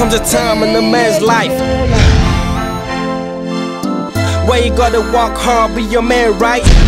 comes a time in a man's life where you gotta walk hard, be your man, right?